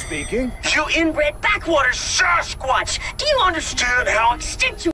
speaking. You inbred backwater Sasquatch! Do you understand how extinct you